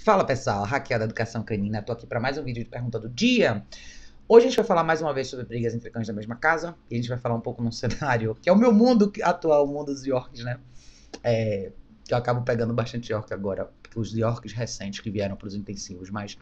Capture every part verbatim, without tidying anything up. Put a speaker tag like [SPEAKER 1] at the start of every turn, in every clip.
[SPEAKER 1] Fala pessoal, Raquel da Educação Canina, tô aqui para mais um vídeo de pergunta do dia. Hoje a gente vai falar mais uma vez sobre brigas entre cães da mesma casa, e a gente vai falar um pouco num cenário que é o meu mundo atual, o mundo dos Yorks, né? É, que eu acabo pegando bastante York agora, os Yorks recentes que vieram para os intensivos, mas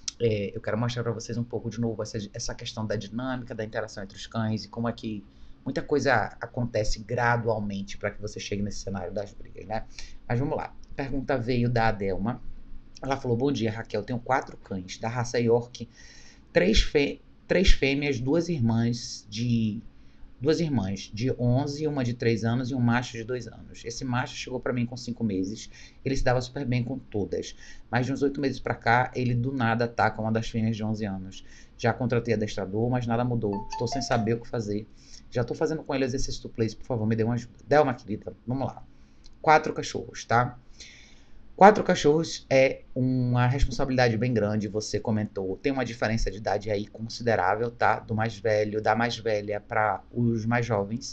[SPEAKER 1] é, eu quero mostrar para vocês um pouco de novo essa, essa questão da dinâmica, da interação entre os cães e como é que muita coisa acontece gradualmente para que você chegue nesse cenário das brigas, né? Mas vamos lá, a pergunta veio da Adelma. Ela falou: bom dia, Raquel, tenho quatro cães da raça York, três, fê três fêmeas, duas irmãs de duas irmãs de onze, uma de três anos e um macho de dois anos. Esse macho chegou para mim com cinco meses, ele se dava super bem com todas, mas de uns oito meses para cá, ele do nada ataca uma das fêmeas de onze anos. Já contratei adestrador, mas nada mudou, estou sem saber o que fazer. Já estou fazendo com ele exercício do place, por favor, me dê uma ajuda. Delma, querida, vamos lá. Quatro cachorros, tá? Quatro cachorros é uma responsabilidade bem grande, você comentou. Tem uma diferença de idade aí considerável, tá? Do mais velho, da mais velha para os mais jovens.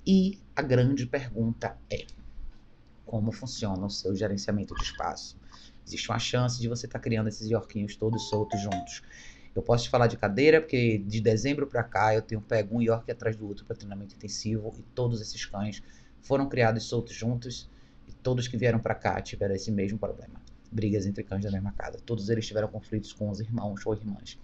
[SPEAKER 1] E a grande pergunta é: como funciona o seu gerenciamento de espaço? Existe uma chance de você estar tá criando esses Yorkinhos todos soltos juntos. Eu posso te falar de cadeira, porque de dezembro para cá eu tenho pego um York atrás do outro para treinamento intensivo e todos esses cães foram criados soltos juntos. E todos que vieram para cá tiveram esse mesmo problema. Brigas entre cães da mesma casa. Todos eles tiveram conflitos com os irmãos ou irmãs.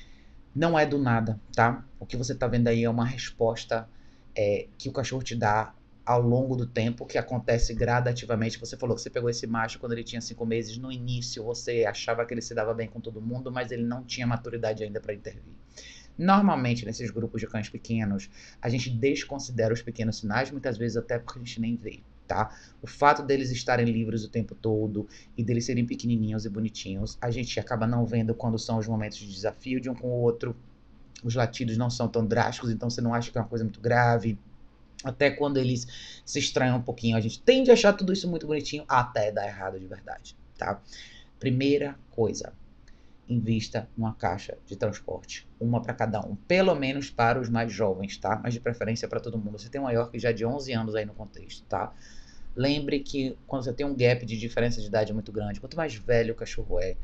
[SPEAKER 1] Não é do nada, tá? O que você tá vendo aí é uma resposta é, que o cachorro te dá ao longo do tempo, que acontece gradativamente. Você falou que você pegou esse macho quando ele tinha cinco meses. No início você achava que ele se dava bem com todo mundo, mas ele não tinha maturidade ainda para intervir. Normalmente, nesses grupos de cães pequenos, a gente desconsidera os pequenos sinais, muitas vezes até porque a gente nem vê. Tá? O fato deles estarem livres o tempo todo e deles serem pequenininhos e bonitinhos, a gente acaba não vendo quando são os momentos de desafio de um com o outro. Os latidos não são tão drásticos, então você não acha que é uma coisa muito grave. Até quando eles se estranham um pouquinho, a gente tende a achar tudo isso muito bonitinho até dar errado de verdade, tá? Primeira coisa: invista numa caixa de transporte, uma para cada um, pelo menos para os mais jovens, tá? Mas de preferência para todo mundo. Você tem um York já de onze anos aí no contexto, tá? Lembre que quando você tem um gap de diferença de idade muito grande, quanto mais velho o cachorro é,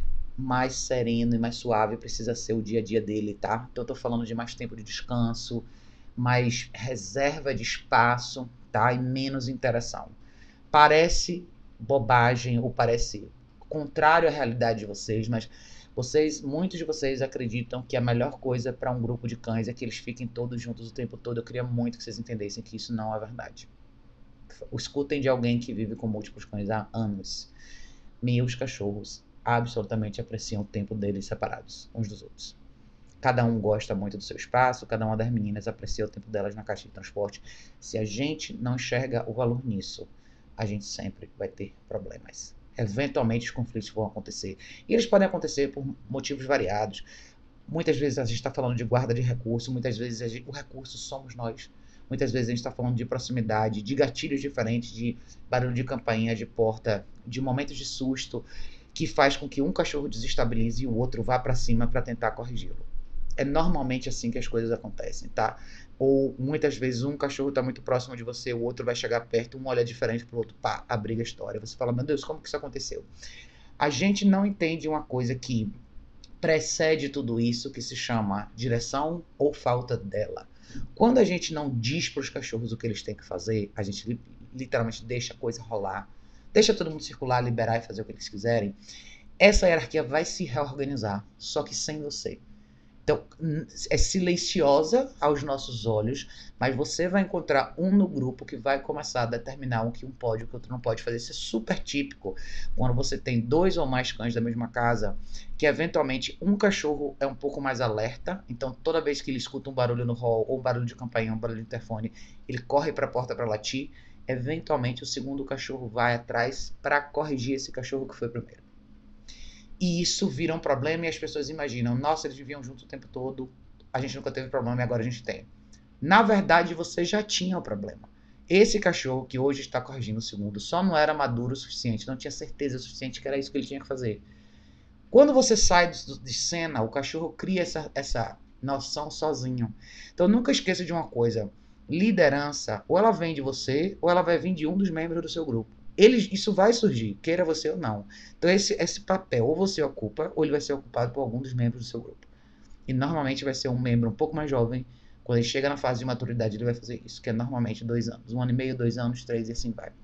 [SPEAKER 1] mais sereno e mais suave precisa ser o dia a dia dele, tá? Então eu tô falando de mais tempo de descanso, mais reserva de espaço, tá? E menos interação. Parece bobagem ou parece contrário à realidade de vocês, mas vocês, muitos de vocês acreditam que a melhor coisa para um grupo de cães é que eles fiquem todos juntos o tempo todo. Eu queria muito que vocês entendessem que isso não é verdade. Escutem de alguém que vive com múltiplos cães há anos. Meus cachorros absolutamente apreciam o tempo deles separados uns dos outros. Cada um gosta muito do seu espaço, cada uma das meninas aprecia o tempo delas na caixa de transporte. Se a gente não enxerga o valor nisso, a gente sempre vai ter problemas. Eventualmente os conflitos vão acontecer. E eles podem acontecer por motivos variados. Muitas vezes a gente está falando de guarda de recurso, muitas vezes a gente, o recurso somos nós. Muitas vezes a gente está falando de proximidade, de gatilhos diferentes, de barulho de campainha, de porta, de momentos de susto, que faz com que um cachorro desestabilize e o outro vá para cima para tentar corrigi-lo. É normalmente assim que as coisas acontecem, tá? Ou muitas vezes um cachorro está muito próximo de você, o outro vai chegar perto, um olha diferente pro outro, pá, a briga estoura. Você fala: meu Deus, como que isso aconteceu? A gente não entende uma coisa que precede tudo isso, que se chama direção ou falta dela. Quando a gente não diz para os cachorros o que eles têm que fazer, a gente literalmente deixa a coisa rolar, deixa todo mundo circular, liberar e fazer o que eles quiserem, essa hierarquia vai se reorganizar, só que sem você. Então, é silenciosa aos nossos olhos, mas você vai encontrar um no grupo que vai começar a determinar o que um pode e o que o outro não pode fazer. Isso é super típico quando você tem dois ou mais cães da mesma casa, que eventualmente um cachorro é um pouco mais alerta, então toda vez que ele escuta um barulho no hall, ou um barulho de campainha, um barulho de interfone, ele corre para a porta para latir. Eventualmente o segundo cachorro vai atrás para corrigir esse cachorro que foi primeiro. E isso vira um problema e as pessoas imaginam: nossa, eles viviam junto o tempo todo, a gente nunca teve problema e agora a gente tem. Na verdade, você já tinha o problema. Esse cachorro que hoje está corrigindo o segundo só não era maduro o suficiente, não tinha certeza o suficiente que era isso que ele tinha que fazer. Quando você sai de cena, o cachorro cria essa, essa noção sozinho. Então nunca esqueça de uma coisa: liderança, ou ela vem de você, ou ela vai vir de um dos membros do seu grupo. Eles, isso vai surgir, queira você ou não. Então esse, esse papel ou você ocupa, ou ele vai ser ocupado por algum dos membros do seu grupo. E normalmente vai ser um membro um pouco mais jovem. Quando ele chega na fase de maturidade, ele vai fazer isso, que é normalmente dois anos. Um ano e meio, dois anos, três e assim vai.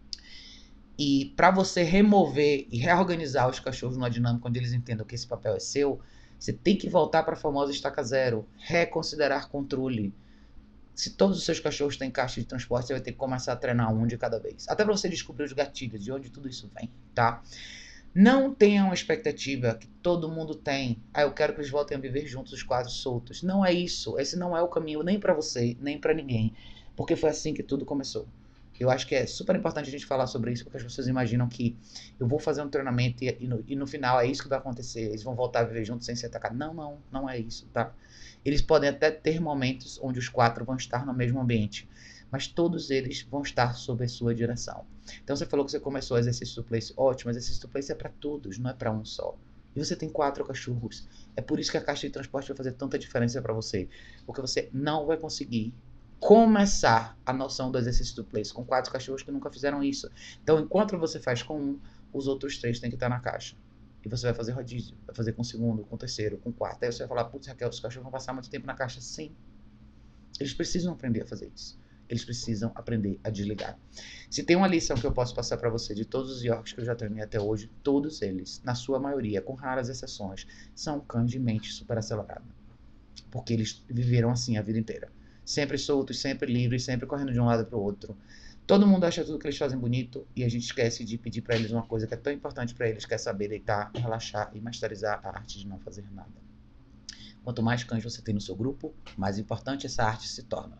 [SPEAKER 1] E para você remover e reorganizar os cachorros numa dinâmica onde eles entendam que esse papel é seu, você tem que voltar para a famosa estaca zero, reconsiderar controle. Se todos os seus cachorros têm caixa de transporte, você vai ter que começar a treinar um de cada vez. Até para você descobrir os gatilhos, de onde tudo isso vem, tá? Não tenha uma expectativa que todo mundo tem. Ah, eu quero que eles voltem a viver juntos, os quatro soltos. Não é isso. Esse não é o caminho nem para você, nem para ninguém. Porque foi assim que tudo começou. Eu acho que é super importante a gente falar sobre isso, porque as pessoas imaginam que eu vou fazer um treinamento e, e, no, e no final é isso que vai acontecer. Eles vão voltar a viver juntos sem se atacar. Não, não, não é isso, tá? Eles podem até ter momentos onde os quatro vão estar no mesmo ambiente, mas todos eles vão estar sob a sua direção. Então você falou que você começou o exercício do place. Ótimo, o exercício do place é para todos, não é para um só. E você tem quatro cachorros. É por isso que a caixa de transporte vai fazer tanta diferença para você. Porque você não vai conseguir começar a noção do exercício do place com quatro cachorros que nunca fizeram isso. Então, enquanto você faz com um, os outros três têm que estar na caixa. E você vai fazer rodízio, vai fazer com o segundo, com o terceiro, com o quarto. Aí você vai falar, putz, Raquel, os cachorros vão passar muito tempo na caixa. Sim. Eles precisam aprender a fazer isso. Eles precisam aprender a desligar. Se tem uma lição que eu posso passar para você de todos os Yorks que eu já treinei até hoje, todos eles, na sua maioria, com raras exceções, são cães de mente super acelerada. Porque eles viveram assim a vida inteira. Sempre soltos, sempre livres, sempre correndo de um lado para o outro. Todo mundo acha tudo que eles fazem bonito e a gente esquece de pedir para eles uma coisa que é tão importante para eles, que é saber deitar, relaxar e masterizar a arte de não fazer nada. Quanto mais cães você tem no seu grupo, mais importante essa arte se torna.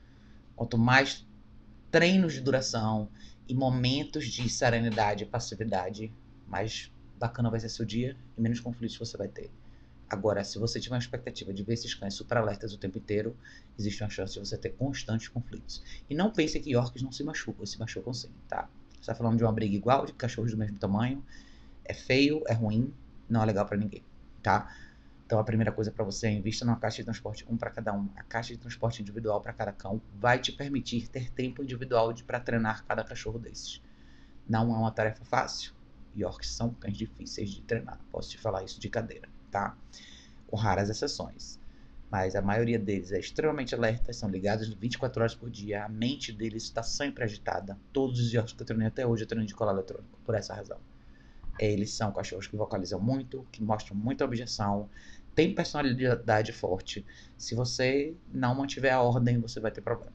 [SPEAKER 1] Quanto mais treinos de duração e momentos de serenidade e passividade, mais bacana vai ser seu dia e menos conflitos você vai ter. Agora, se você tiver uma expectativa de ver esses cães super alertas o tempo inteiro, existe uma chance de você ter constantes conflitos. E não pense que Yorks não se machucam, se machucam sim, tá? Você tá falando de uma briga igual, de cachorros do mesmo tamanho, é feio, é ruim, não é legal pra ninguém, tá? Então a primeira coisa para você é invista numa caixa de transporte, um para cada um. A caixa de transporte individual para cada cão vai te permitir ter tempo individual para treinar cada cachorro desses. Não é uma tarefa fácil. Yorks são cães difíceis de treinar. Posso te falar isso de cadeira, tá? Com raras exceções. Mas a maioria deles é extremamente alerta, são ligados vinte e quatro horas por dia. A mente deles está sempre agitada. Todos os Yorks que eu treinei até hoje eu treino de colar eletrônico, por essa razão. Eles são cachorros que vocalizam muito, que mostram muita objeção, tem personalidade forte. Se você não mantiver a ordem, você vai ter problema.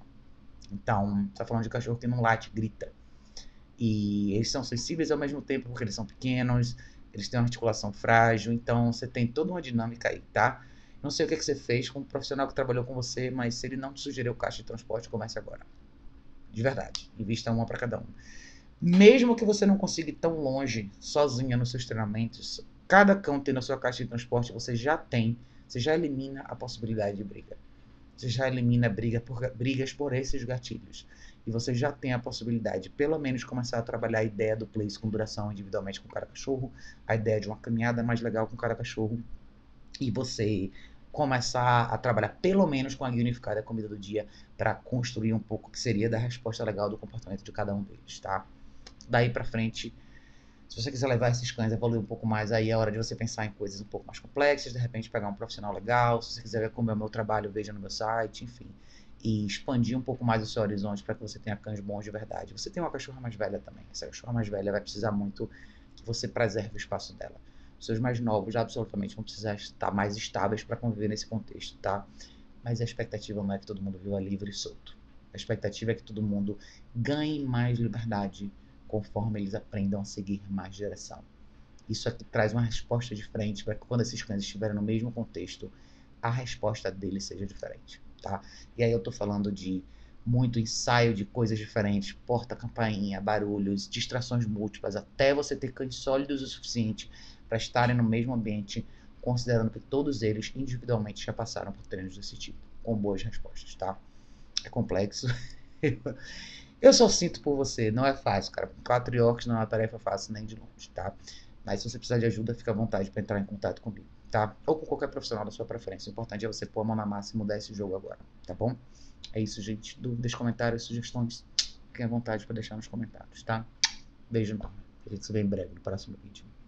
[SPEAKER 1] Então, você tá falando de cachorro que não late, grita. E eles são sensíveis ao mesmo tempo porque eles são pequenos, eles têm uma articulação frágil, então você tem toda uma dinâmica aí, tá? Não sei o que, é que você fez com o profissional que trabalhou com você, mas se ele não te sugeriu caixa de transporte, comece agora. De verdade, invista uma para cada um. Mesmo que você não consiga ir tão longe sozinha nos seus treinamentos, cada cão tendo a sua caixa de transporte, você já tem, você já elimina a possibilidade de briga. Você já elimina briga por, brigas por esses gatilhos. E você já tem a possibilidade de, pelo menos, começar a trabalhar a ideia do place com duração individualmente com cada cachorro, a ideia de uma caminhada mais legal com cada cachorro, e você começar a trabalhar pelo menos com a guia unificada, a comida do dia, para construir um pouco o que seria da resposta legal do comportamento de cada um deles, tá? Daí pra frente, se você quiser levar esses cães a evoluir um pouco mais, aí é hora de você pensar em coisas um pouco mais complexas, de repente pegar um profissional legal, se você quiser ver como é o meu trabalho, veja no meu site, enfim. E expandir um pouco mais o seu horizonte para que você tenha cães bons de verdade. Você tem uma cachorra mais velha também. Essa cachorra mais velha vai precisar muito que você preserve o espaço dela. Os seus mais novos absolutamente vão precisar estar mais estáveis para conviver nesse contexto, tá? Mas a expectativa não é que todo mundo viva livre e solto. A expectativa é que todo mundo ganhe mais liberdade conforme eles aprendam a seguir mais direção. Isso aqui traz uma resposta diferente para que quando esses cães estiverem no mesmo contexto, a resposta deles seja diferente, tá? E aí eu tô falando de muito ensaio de coisas diferentes, porta-campainha, barulhos, distrações múltiplas, até você ter cães sólidos o suficiente para estarem no mesmo ambiente, considerando que todos eles individualmente já passaram por treinos desse tipo, com boas respostas, tá? É complexo. Eu só sinto por você, não é fácil, cara. Com quatro Yorks não é uma tarefa fácil nem de longe, tá? Mas se você precisar de ajuda, fica à vontade para entrar em contato comigo, tá? Ou com qualquer profissional da sua preferência. O importante é você pôr a mão na massa e mudar esse jogo agora, tá bom? É isso, gente. Dúvidas, comentários, sugestões, fiquem à vontade para deixar nos comentários, tá? Beijo enorme. A gente se vê em breve no próximo vídeo.